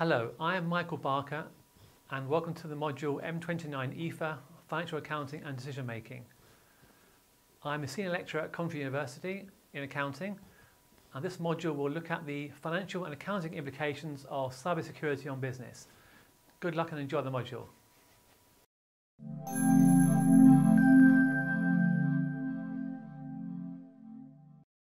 Hello, I am Michael Barker and welcome to the module M29 EFA, Financial Accounting and Decision Making. I'm a senior lecturer at Coventry University in accounting, and this module will look at the financial and accounting implications of cybersecurity on business. Good luck and enjoy the module.